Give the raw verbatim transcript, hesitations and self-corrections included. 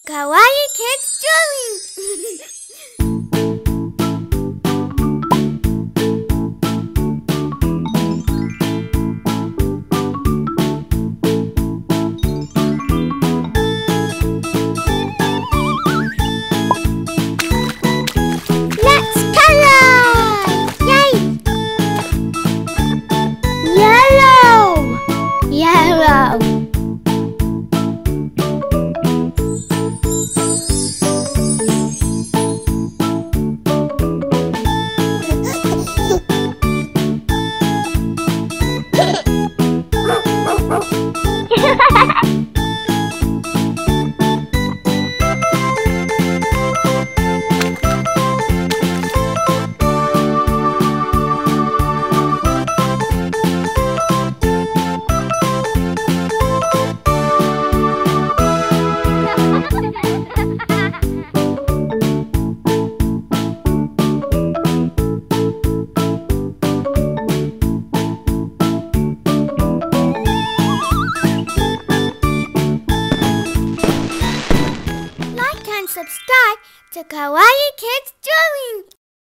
Kawaii Kids Drawing. Let's color! Yay! Yellow! Yellow! Like and subscribe to Kawaii Kids Drawing.